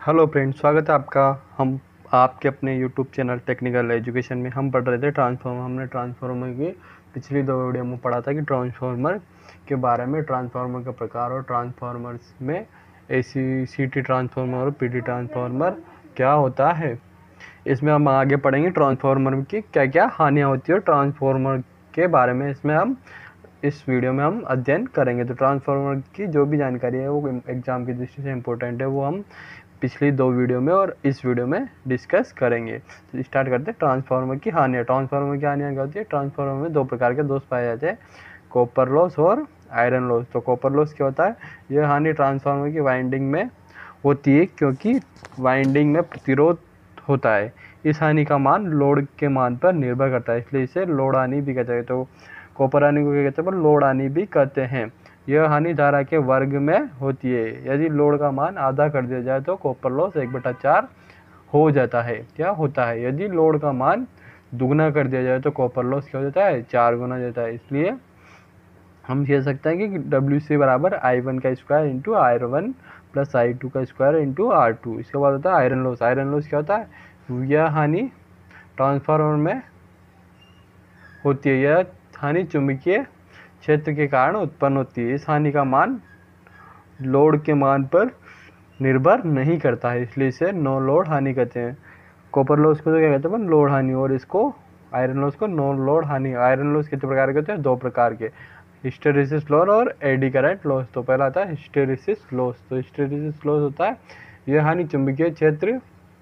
Hello friend, स्वागत है आपका। हम आपके अपने यूट्यूब चैनल टेक्निकल एजुकेशन में हम पढ़ रहे थे ट्रांसफॉर्मर। हमने ट्रांसफॉर्मर की पिछली 2 वीडियो में पढ़ा था कि ट्रांसफॉर्मर के बारे में, ट्रांसफॉर्मर का प्रकार और ट्रांसफॉर्मर्स में एसी सीटी ट्रांसफॉर्मर और पीटी ट्रांसफॉर्मर क्या होता है। इसमें हम आगे पढ़ेंगे ट्रांसफॉर्मर की क्या क्या हानियाँ होती है ट्रांसफॉर्मर के बारे में। इस वीडियो में हम अध्ययन करेंगे। तो ट्रांसफार्मर की जो भी जानकारी है वो एग्जाम की दृष्टि से इम्पोर्टेंट है, वो हम पिछली 2 वीडियो में और इस वीडियो में डिस्कस करेंगे। तो स्टार्ट करते हैं ट्रांसफार्मर की हानियाँ। ट्रांसफार्मर की हानियाँ क्या होती है? ट्रांसफार्मर में 2 प्रकार के दोष पाए जाते हैं, कॉपर लॉस और आयरन लॉस। तो कॉपर लॉस क्या होता है? यह हानि ट्रांसफार्मर की वाइंडिंग में होती है, क्योंकि वाइंडिंग में प्रतिरोध होता है। इस हानि का मान लोड के मान पर निर्भर करता है, इसलिए इसे लोड हानि भी कहते हैं। तो कॉपर हानि को क्या कहते हैं? पर लोड हानि भी कहते हैं। यह हानि धारा के वर्ग में होती है। यदि लोड का मान आधा कर दिया जाए तो कॉपर लॉस 1/4 हो जाता है। क्या होता है? यदि लोड का मान दुगना कर दिया जाए तो कॉपर लॉस क्या हो जाता है? 4 गुना जाता है। इसलिए हम कह सकते हैं कि WC बराबर I1 का square into R1 plus I2 का स्क्वायर इंटू R2। इसके बाद होता है आयरन लॉस। आयरन लॉस क्या होता है? यह हानि ट्रांसफार्मर में होती है। यह हानि चुंबकीय क्षेत्र के कारण उत्पन्न होती है। इस हानि का मान लोड के मान पर निर्भर नहीं करता है, इसलिए इसे नो लोड हानि कहते हैं। कॉपर लॉस को तो क्या कहते हैं? लोड हानि। और इसको आयरन लॉस को नो लोड हानि। आयरन लॉस कितने प्रकार के होते हैं? 2 प्रकार के, हिस्टेरिसिस लॉस और एडी करंट लॉस। तो पहला आता है हिस्टेरिसिस लॉस। तो हिस्टेरिसिस लॉस होता है यह हानि चुंबकीय क्षेत्र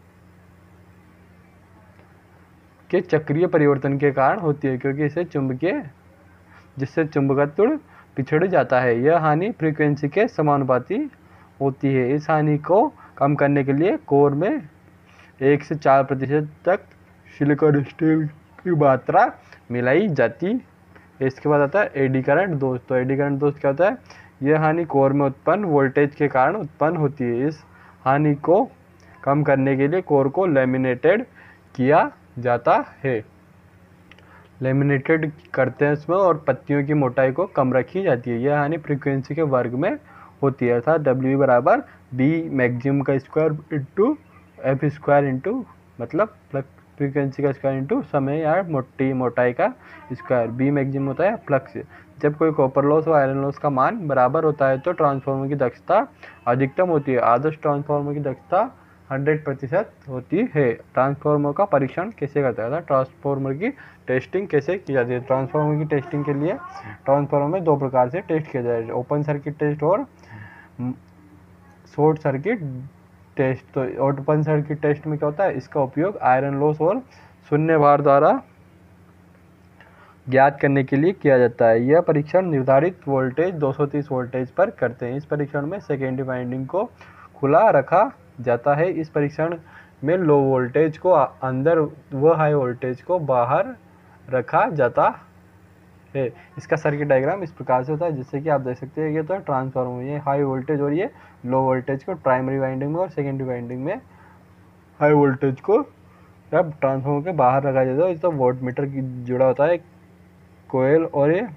के चक्रीय परिवर्तन के कारण होती है, क्योंकि जिससे चुंबकत्व पिछड़ जाता है। यह हानि फ्रीक्वेंसी के समानुपाती होती है। इस हानि को कम करने के लिए कोर में 1 से 4% तक सिलिकॉन स्टील की मात्रा मिलाई जाती है। इसके बाद आता है एडी करंट दोष। तो एडी करंट दोष क्या होता है? यह हानि कोर में उत्पन्न वोल्टेज के कारण उत्पन्न होती है। इस हानि को कम करने के लिए कोर को लैमिनेटेड किया जाता है। लेमिनेटेड करते हैं इसमें, और पत्तियों की मोटाई को कम रखी जाती है। यह हानि फ्रीक्वेंसी के वर्ग में होती है, अर्थात W बराबर B मैक्सिमम का square into F square into मतलब फ्रीक्वेंसी का स्क्वायर इंटू समय या मोटाई का स्क्वायर। B मैक्सिमम होता है फ्लक्स। जब कोई कॉपर लॉस और आयरन लॉस का मान बराबर होता है तो ट्रांसफार्मर की दक्षता अधिकतम होती है। आदर्श ट्रांसफार्मर की दक्षता 100% होती है। ट्रांसफार्मर का परीक्षण कैसे करता है? ट्रांसफार्मर की टेस्टिंग कैसे की जाती है? ट्रांसफार्मर की टेस्टिंग के लिए ट्रांसफार्मर में 2 प्रकार से टेस्ट किया जाए, ओपन सर्किट टेस्ट और शॉर्ट सर्किट टेस्ट। तो ओपन सर्किट टेस्ट में क्या होता है? इसका उपयोग आयरन लॉस और शून्य भार द्वारा ज्ञात करने के लिए किया जाता है। यह परीक्षण निर्धारित वोल्टेज 230 वोल्टेज पर करते हैं। इस परीक्षण में सेकेंडरी वाइंडिंग को खुला रखा जाता है। इस परीक्षण में लो वोल्टेज को अंदर व हाई वोल्टेज को बाहर रखा जाता है। इसका सर्किट डायग्राम इस प्रकार से होता है, जिससे कि आप देख सकते हैं। ये तो ट्रांसफार्मर, ये हाई वोल्टेज और ये लो वोल्टेज को प्राइमरी वाइंडिंग में और सेकेंडरी वाइंडिंग में हाई वोल्टेज को जब ट्रांसफार्मर के बाहर रखा जाता है तो वोल्ट मीटर की जुड़ा होता है कोयल। और ये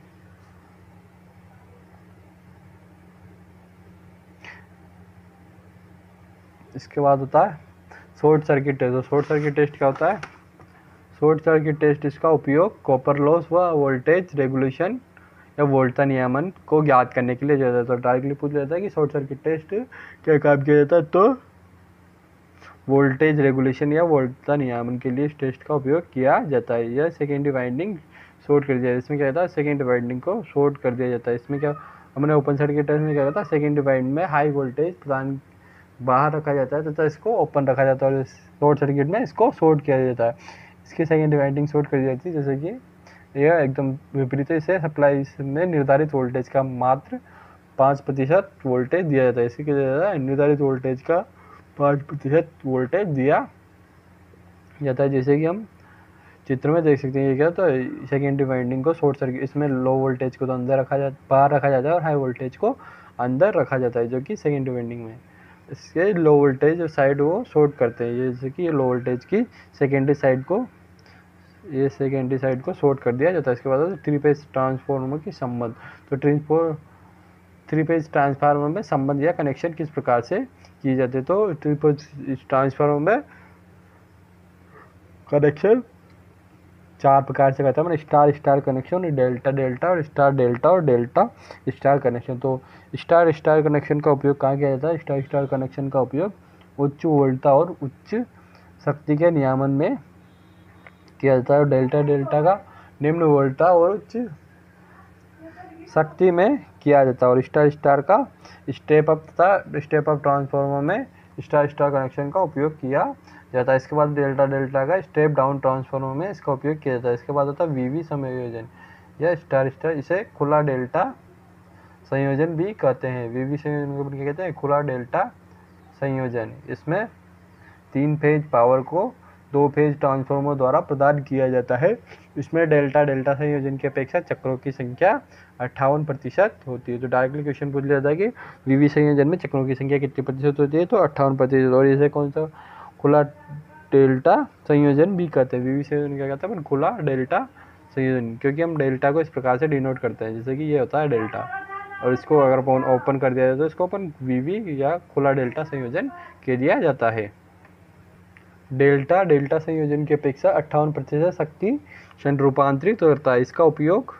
इसके बाद होता है शॉर्ट सर्किट टेस्ट। तो शॉर्ट सर्किट टेस्ट क्या होता है? शॉर्ट सर्किट टेस्ट इसका उपयोग कॉपर लॉस व वोल्टेज रेगुलेशन या वोल्टता नियमन को ज्ञात करने के लिए किया जाता है। तो डायरेक्टली पूछ लेता है कि शॉर्ट सर्किट टेस्ट क्या काम किया जाता है? तो वोल्टेज रेगुलेशन या वोल्टता नियमन के लिए इस टेस्ट का उपयोग किया जाता है। यह सेकेंडरी वाइंडिंग शॉर्ट कर दिया। इसमें क्या होता है? सेकेंडरी वाइंडिंग को शॉर्ट कर दिया जाता है। इसमें क्या हमने ओपन सर्किट टेस्ट में क्या होता है? सेकेंडरी वाइंडिंग में हाई वोल्टेज प्रदान बाहर रखा जाता है तथा इसको ओपन रखा जाता है, और शॉर्ट सर्किट में इसको शॉर्ट किया जाता है। इसकी सेकेंडरी वाइंडिंग शॉर्ट कर दी जाती है, जैसे कि यह एकदम विपरीत है। इसे सप्लाई में निर्धारित वोल्टेज का मात्र 5% वोल्टेज दिया जाता है। इसी के दिया जाता है निर्धारित वोल्टेज का 5% वोल्टेज दिया जाता है, जैसे कि हम चित्र में देख सकते हैं। ये क्या? तो सेकेंडरी वाइंडिंग को शॉर्ट सर्किट, इसमें लो वोल्टेज को तो अंदर बाहर रखा जाता है और हाई वोल्टेज को अंदर रखा जाता है, जो कि सेकेंडरी वाइंडिंग में। इसके लो वोल्टेज साइड वो शॉर्ट करते हैं, जैसे कि लो वोल्टेज की सेकेंडरी साइड को शॉर्ट कर दिया जाता है। इसके बाद 3 फेज ट्रांसफार्मर की संबंध। तो थ्री फेज ट्रांसफार्मर में संबंध या कनेक्शन किस प्रकार से किए जाते हैं। तो थ्री फेज ट्रांसफार्मर में कनेक्शन चार प्रकार से करता है, मैंने star star connection, delta delta और स्टार डेल्टा और डेल्टा स्टार कनेक्शन। तो स्टार स्टार कनेक्शन का उपयोग कहाँ किया जाता है। स्टार स्टार कनेक्शन का उपयोग उच्च वोल्टता और उच्च शक्ति के नियमन में किया जाता है, और डेल्टा डेल्टा का निम्न वोल्टता और उच्च शक्ति में किया जाता है, और स्टार स्टार का स्टेप अप तथा स्टेप अप ट्रांसफार्मर में स्टार स्टार कनेक्शन का उपयोग किया जाता है। इसके बाद डेल्टा डेल्टा का स्टेप डाउन ट्रांसफार्मर में इसका उपयोग किया जाता है। इसके बाद होता है वीवी संयोजन या स्टार स्टार, इसे खुला डेल्टा संयोजन भी कहते हैं। वीवी संयोजन को क्या कहते हैं, खुला डेल्टा संयोजन। इसमें तीन फेज पावर को दो फेज ट्रांसफार्मर द्वारा प्रदान किया जाता है। इसमें डेल्टा डेल्टा संयोजन की अपेक्षा चक्रों की संख्या 58% होती है। तो डायरेक्टली क्वेश्चन पूछ लिया था कि वीवी संयोजन में चक्रों की संख्या कितनी प्रतिशत होती है, तो 58%। और इसे कौन सा खुला डेल्टा संयोजन भी कहते हैं। वीवी संयोजन क्या कहते हैं, खुला डेल्टा संयोजन, क्योंकि हम डेल्टा को इस प्रकार से डिनोट करते हैं, जैसे कि ये होता है डेल्टा, और इसको अगर ओपन कर दिया जाए तो इसको अपन वीवी या खुला डेल्टा संयोजन कह दिया जाता है। डेल्टा डेल्टा संयोजन की अपेक्षा 58% शक्ति रूपांतरित होता है। इसका उपयोग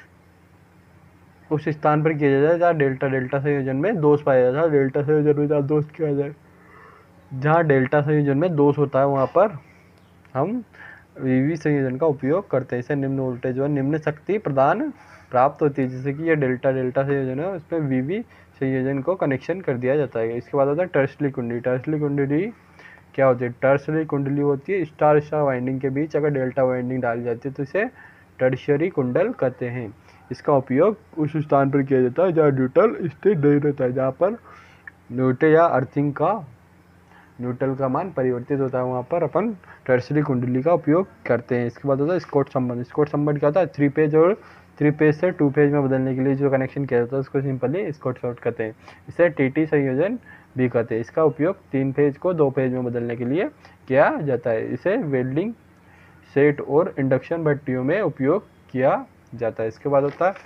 उस स्थान पर किया जाता है जहाँ डेल्टा डेल्टा संयोजन में दोष पाया जाता है। डेल्टा संयोजन में जहाँ दोष किया जाए, जहाँ डेल्टा संयोजन में दोष होता है वहाँ पर हम वीवी संयोजन का उपयोग करते हैं। इसे निम्न वोल्टेज और निम्न शक्ति प्रदान प्राप्त होती है, जैसे कि ये डेल्टा डेल्टा संयोजन है, उसमें वीवी संयोजन को कनेक्शन कर दिया जाता है। इसके बाद होता है टर्सली कुंडली। टर्सली कुंडली क्या होती है, टर्सरी कुंडली होती है स्टार स्टार वाइंडिंग के बीच अगर डेल्टा वाइंडिंग डाली जाती है तो इसे टर्शियरी कुंडल कहते हैं। इसका उपयोग उस स्थान पर किया जाता है जहाँ न्यूट्रल स्थित नहीं रहता है, जहाँ पर न्यूट्रल या अर्थिंग का न्यूट्रल का मान परिवर्तित होता है, वहाँ पर अपन टर्सरी कुंडली का उपयोग करते हैं। इसके बाद होता है स्कॉट संबंध। स्कॉट संबंध क्या होता है, थ्री पेज और थ्री पेज से टू पेज में बदलने के लिए जो कनेक्शन किया जाता है उसको सिंपली स्कॉट शॉर्ट कहते हैं। इसे टीटी संयोजन भी कहते हैं। इसका उपयोग तीन पेज को दो पेज में बदलने के लिए किया जाता है। इसे वेल्डिंग सेट और इंडक्शन भट्टियों में उपयोग किया जाता है। इसके बाद होता है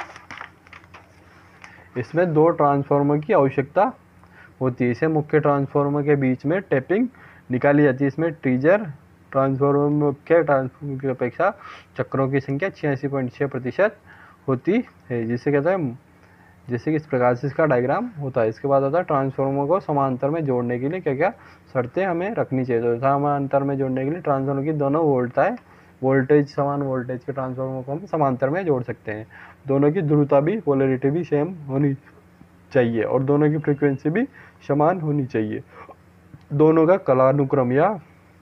इसमें दो ट्रांसफार्मर की आवश्यकता होती है। इसे मुख्य ट्रांसफार्मर के बीच में टैपिंग निकाली जाती है। इसमें ट्रीजर ट्रांसफार्मर में मुख्य ट्रांसफार्मर की अपेक्षा चक्रों की संख्या 86.6% होती है, जिसे कहते हैं, जैसे कि इस प्रकार से इसका डायग्राम होता है। इसके बाद होता है ट्रांसफार्मर को समांतर में जोड़ने के लिए क्या क्या शर्तें हमें रखनी चाहिए। तो समांतर में जोड़ने के लिए ट्रांसफार्मर की दोनों वोल्टेज समान वोल्टेज के ट्रांसफार्मर को हम समांतर में जोड़ सकते हैं। दोनों की ध्रुवता भी, पोलैरिटी भी सेम होनी चाहिए, और दोनों की फ्रीक्वेंसी भी समान होनी चाहिए। दोनों का कालानुक्रम या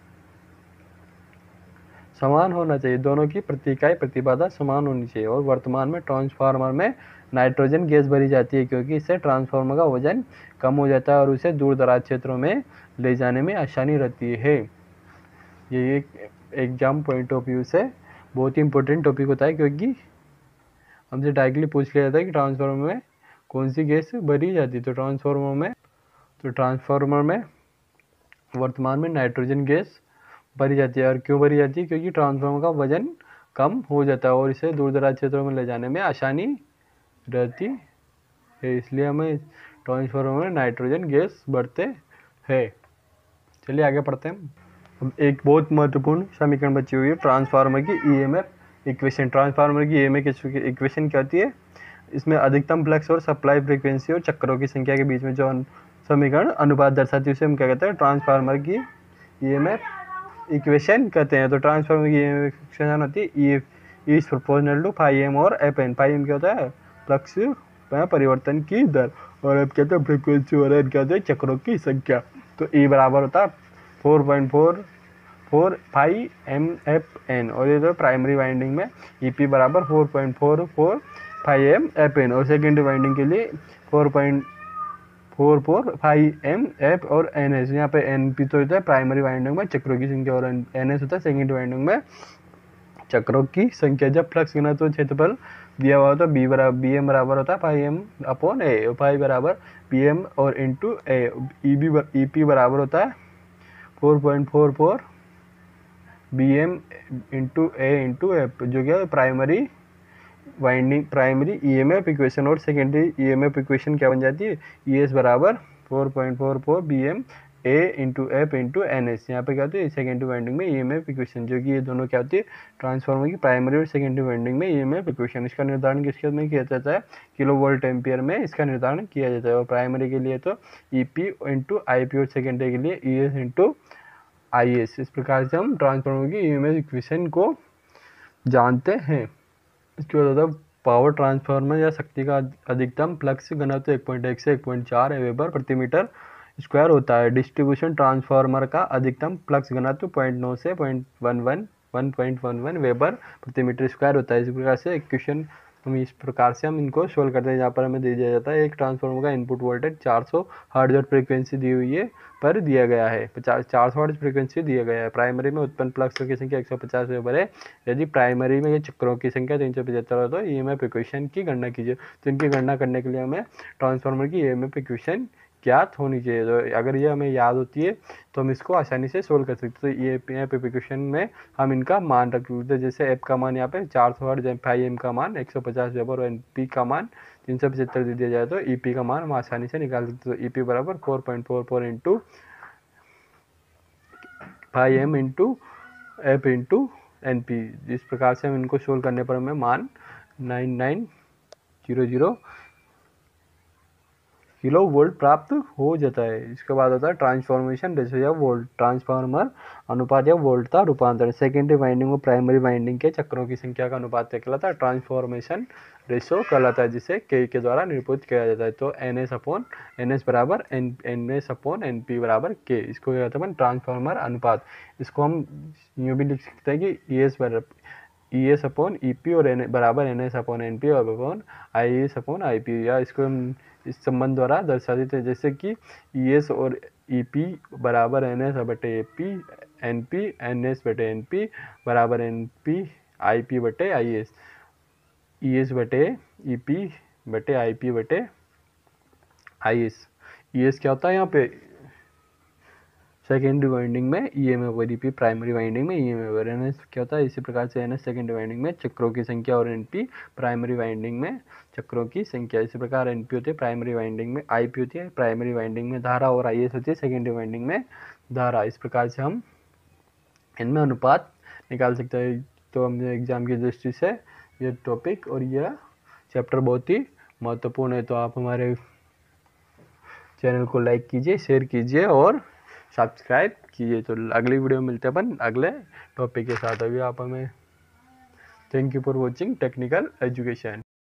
समान होना चाहिए। दोनों की प्रति इकाई प्रतिबाधा समान होनी चाहिए। और वर्तमान में ट्रांसफार्मर में नाइट्रोजन गैस भरी जाती है, क्योंकि इससे ट्रांसफार्मर का वजन कम हो जाता है और उसे दूर दराज क्षेत्रों में ले जाने में आसानी रहती है। ये एक एग्जाम पॉइंट ऑफ व्यू से बहुत ही इंपॉर्टेंट टॉपिक होता है, क्योंकि हमसे डायरेक्टली पूछ लिया जाता है कि ट्रांसफार्मर में कौन सी गैस भरी जाती है। तो ट्रांसफार्मर में वर्तमान में नाइट्रोजन गैस भरी जाती है। और क्यों भरी जाती है, क्योंकि ट्रांसफार्मर का वजन कम हो जाता है और इसे दूर दराज क्षेत्रों में ले जाने में आसानी रहती है, इसलिए हमें ट्रांसफार्मर में नाइट्रोजन गैस भरते हैं। चलिए आगे पढ़ते हैं। अब एक बहुत महत्वपूर्ण समीकरण बची हुई है, ट्रांसफार्मर की ईएमएफ इक्वेशन। ट्रांसफार्मर की ईएमएफ इक्वेशन क्या होती है, इसमें अधिकतम फ्लक्स और सप्लाई फ्रीक्वेंसी और चक्रों की संख्या के बीच में जो समीकरण अनुपात दर्शाती है उसे हम क्या कहते हैं, ट्रांसफार्मर की ईएमएफ इक्वेशन कहते हैं। तो ट्रांसफार्मर की ईएमएफ इक्वेशन होती है E is proportional to phi M और एफ एन। फाई एम क्या होता है, फ्लक्स में परिवर्तन की दर, और एफ कहते हैं फ्रीक्वेंसी, और एन क्या होता है चक्रों की संख्या। तो ई बराबर होता है 4.44 फाई एम एफ एन, और ये तो प्राइमरी वाइंडिंग में ई पी बराबर 4.44 फाई एम एफ एन, और सेकेंडरी वाइंडिंग के लिए 4.44 फाई एम एफ और एन एस। यहाँ पे एन पी तो होता है प्राइमरी वाइंडिंग में चक्रों की संख्या, और एन एस होता है सेकेंडरी वाइंडिंग में चक्रों की संख्या। जब फ्लक्स गिना तो क्षेत्रफल दिया हुआ होता है बी एम बराबर होता है phi M upon A, phi बराबर बी एम और इंटू ए। ई पी बराबर होता है 4.44 B M into A into F, जो क्या primary winding primary EMF equation और सेकेंडरी ईएमएफ इक्वेशन क्या बन जाती है, ES बराबर 4.44 BM A into F into N S. यहाँ पे क्या होती है सेकेंडरी वाइंडिंग में ईएमएफ इक्वेशन, जो कि ये दोनों क्या होती है ट्रांसफार्मर की प्राइमरी और सेकेंडरी वाइंडिंग में ईएमएफ इक्वेशन। इसका निर्धारण किसके में किया जाता है, किलो वोल्ट एम्पियर में इसका निर्धारण किया जाता है। और प्राइमरी के लिए तो EP इंटू IP और सेकेंडरी के लिए ES इंटू IS। इस प्रकार से हम ट्रांसफार्मर की ईएमएफ इक्वेशन को जानते हैं। इसके बाद होता है पावर ट्रांसफार्मर या शक्ति का अधिकतम फ्लक्स घनत्व 1.1 से 1.4 वेबर प्रति मीटर स्क्वायर होता है। डिस्ट्रीब्यूशन ट्रांसफार्मर का अधिकतम फ्लक्स घनत्व 0.9 से 1.11 वेबर प्रति मीटर स्क्वायर होता है। इस प्रकार से इक्वेशन इस प्रकार से हम इनको सोल्व करते हैं। यहाँ पर हमें दे दिया जाता है एक ट्रांसफार्मर का इनपुट वोल्टेज 400 हर्ट्ज और फ्रीक्वेंसी दी हुई है पर दिया गया है 400 हर्ट्ज फ्रीक्वेंसी दिया गया है। प्राइमरी में उत्पन्न फ्लक्स की संख्या 150 वेबर है। यदि प्राइमरी में ये चक्रों की संख्या 375 हो तो ईएमएफ इक्वेशन की गणना कीजिए। तो इनकी गणना करने के लिए हमें ट्रांसफार्मर की ईएमएफ इक्वेशन ज्ञात होनी चाहिए। तो अगर ये हमें याद होती है तो हम इसको आसानी से सोल्व कर सकते हैं। तो ये एफ इक्वेशन में हम इनका मान रख लेते हैं। जैसे एफ का मान यहाँ पे 400 हर्ट्ज, एम का मान 150 वेबर और एनपी का मान 375 दे दिया जाए तो ईपी का मान हम आसानी से निकाल सकते हैं। तो ईपी बराबर 4.44 into 5m into F into N P. इस प्रकार से हम इनको सोल्व करने पर हमें मान 9900 किलो वोल्ट प्राप्त हो जाता है। इसके बाद होता है ट्रांसफॉर्मेशन रेशो या वोल्ट ट्रांसफार्मर अनुपात या वोल्टता रूपांतरण। सेकेंडरी वाइंडिंग और प्राइमरी वाइंडिंग के चक्रों की संख्या का अनुपात क्या कहलाता है, ट्रांसफॉर्मेशन रेशो कहलाता है, जिसे K के द्वारा निरूपित किया जाता है। तो NS बराबर NS अपॉन NP बराबर K। इसको क्या कहते हैं ट्रांसफार्मर अनुपात। इसको हम यूँ भी लिख सकते हैं कि ES अपॉन EP और बराबर NS अपॉन NP और अपॉन IS अपॉन IP, या इसको हम इस संबंध द्वारा दर्शा देते हैं। जैसे कि ES और EP बराबर NS बटे AP, NP NS बटे NP बराबर NP IP बटे IS, ES बटे EP बटे IP बटे IS। ES क्या होता है यहाँ पे सेकेंडरी वाइंडिंग में ईएमएफ और ईपी प्राइमरी वाइंडिंग में ईएमएफ और एनएस क्या होता है। इसी प्रकार से एनएस सेकेंडरी वाइंडिंग में चक्रों की संख्या और एनपी प्राइमरी वाइंडिंग में चक्रों की संख्या। इसी प्रकार एनपी होती है प्राइमरी वाइंडिंग में, आईपी होती है प्राइमरी वाइंडिंग में धारा और आईएस होती है सेकेंडरी वाइंडिंग में धारा। इस प्रकार से हम इनमें अनुपात निकाल सकते हैं। तो हमने एग्जाम की दृष्टि से ये टॉपिक और यह चैप्टर बहुत ही महत्वपूर्ण है। तो आप हमारे चैनल को लाइक कीजिए, शेयर कीजिए और सब्सक्राइब कीजिए। तो अगली वीडियो में मिलते हैं अपन अगले टॉपिक के साथ। अभी आप हमें thank you for watching technical education.